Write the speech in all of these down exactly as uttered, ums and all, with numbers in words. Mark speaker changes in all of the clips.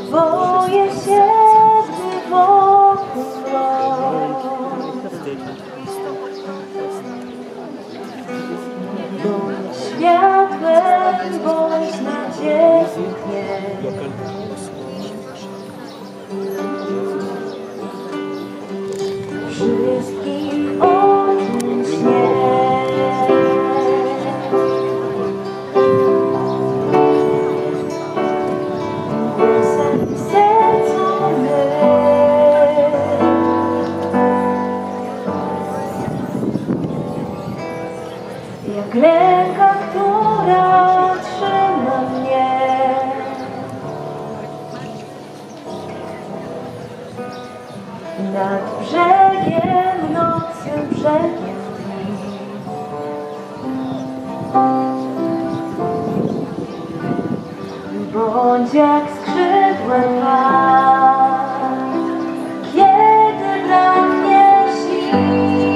Speaker 1: Boję się, gdy wokół mrok. Bądź światłem, bądź nadzieją dnie. Wszystkich odmów śnie. Jak ręka, która trzyma mnie, nad brzegiem nocy, brzegiem dni. Bądź jak skrzydłem fal, kiedy dla mnie śni.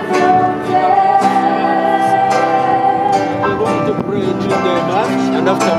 Speaker 2: Enough